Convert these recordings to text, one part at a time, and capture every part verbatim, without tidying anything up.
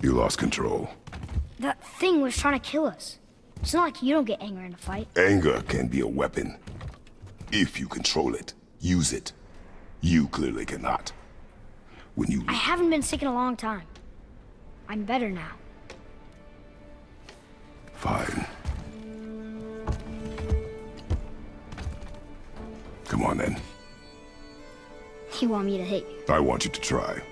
You lost control. That thing was trying to kill us. It's not like you don't get angry in a fight. Anger can be a weapon. If you control it, use it. You clearly cannot. When you... I haven't been sick in a long time. I'm better now. Fine. Come on, then. You want me to hit you? I want you to try.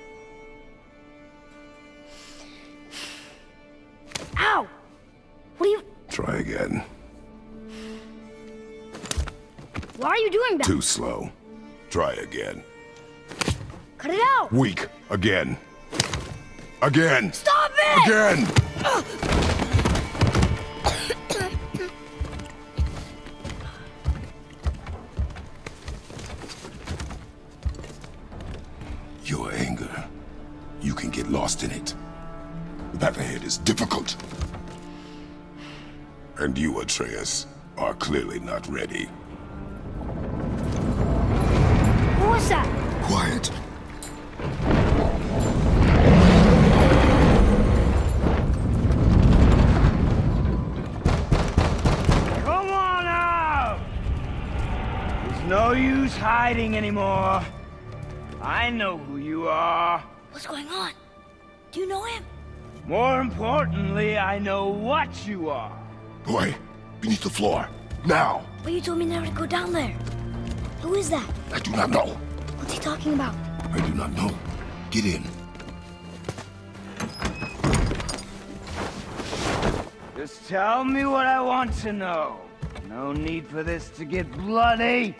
Ow! What are you... Try again. Why are you doing that? Too slow. Try again. Cut it out! Weak. Again. Again! Stop it! Again! Your anger. You can get lost in it. The path ahead is difficult. And you, Atreus, are clearly not ready. What was that? Quiet. Come on out! There's no use hiding anymore. I know who you are. What's going on? Do you know him? More importantly, I know what you are. Boy, beneath the floor. Now! But you told me never to go down there. Who is that? I do not know. What's he talking about? I do not know. Get in. Just tell me what I want to know. No need for this to get bloody.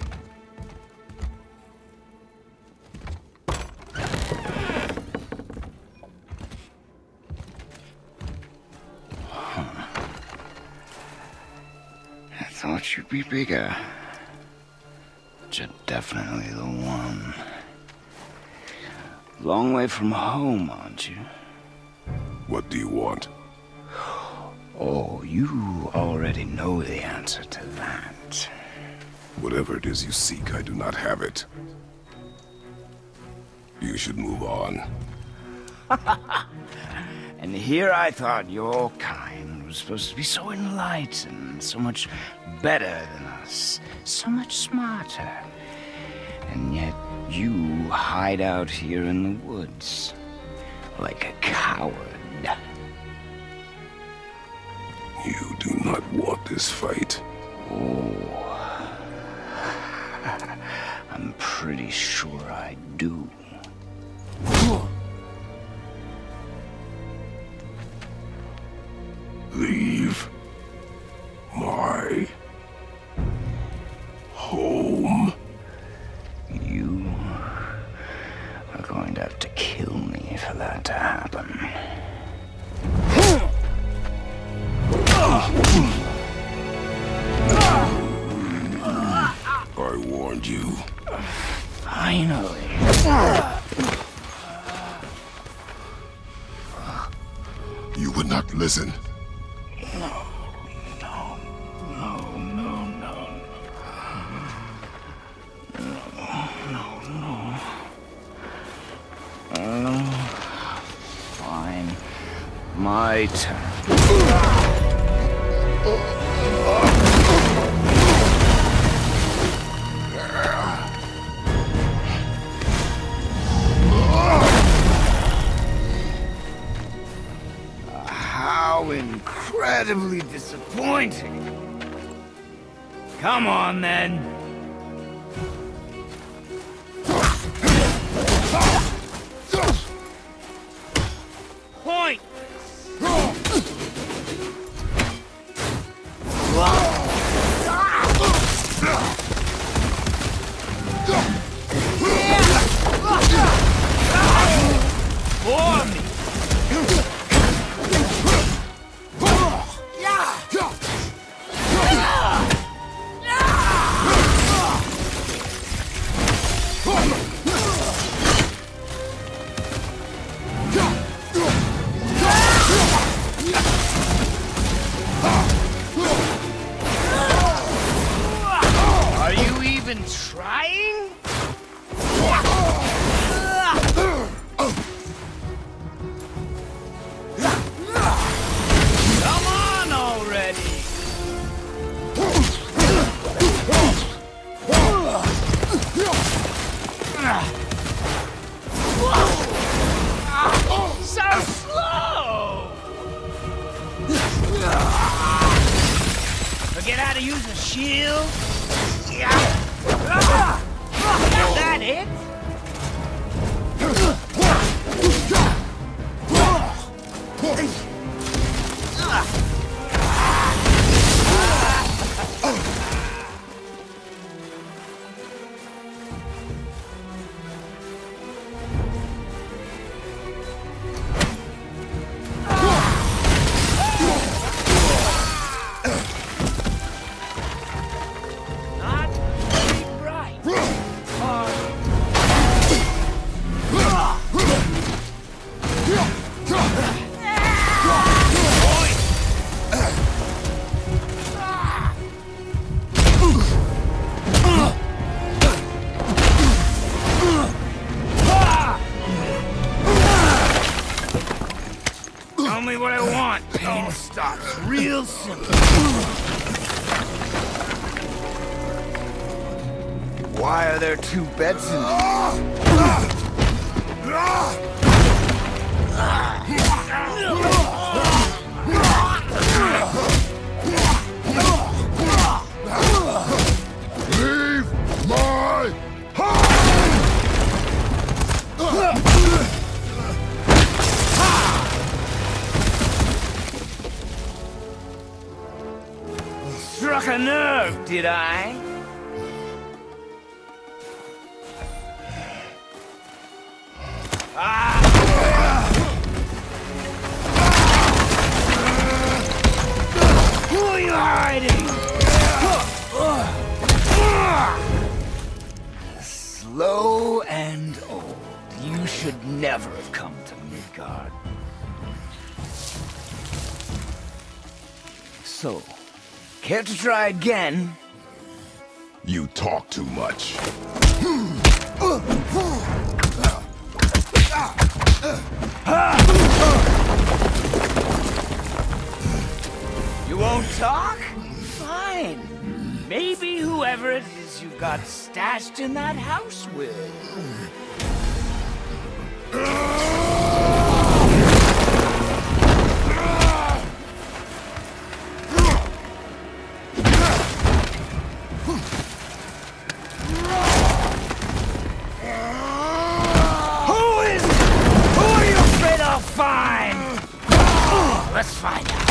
I thought you'd be bigger. But you're definitely the one. Long way from home, aren't you? What do you want? Oh, you already know the answer to that. Whatever it is you seek, I do not have it. You should move on. And here I thought your kind was supposed to be so enlightened, so much better than us, so much smarter. And yet you hide out here in the woods, like a coward. You do not want this fight. Oh, I'm pretty sure I do. Leave my home. You are going to have to kill me for that to happen. I warned you. Finally. You would not listen. No, no, no, no, no. No, no, no. Oh, fine. My turn. How incredibly disappointing. Come on, then. Point. For me. Forget how to use a shield? Yeah. Ah! Is that it? Tell me what I want. Pain stops real simple. Why are there two beds in Leave my Struck a nerve, did I? Ah! Who are you hiding? Slow and old. You should never have come to Midgard. So, care to try again? You talk too much. You won't talk? Fine. Maybe whoever it is you got stashed in that house will. Fine! Let's find out.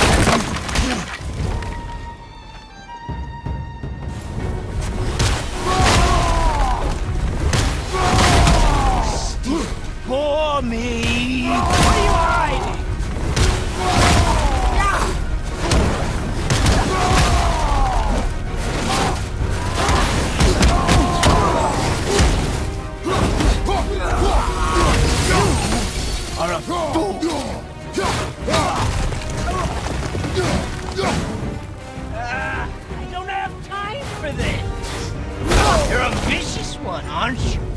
Bore me! What are you hiding? Are a fool! Uh, I don't have time for this! You're a vicious one, aren't you?